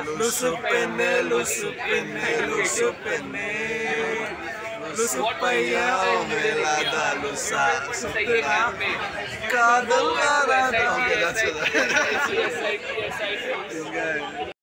Loosu penne, Loosu penne, Loosu penne. Loosu paya omelada lusa supera. Kadalada. Okay, that's it.